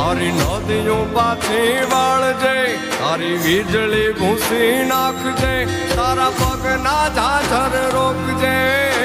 तारी नदियों पाछी वाळजे, तारी वीजળી ભૂસી નાખજે, તારા પગના ઝાઝર રોકજે।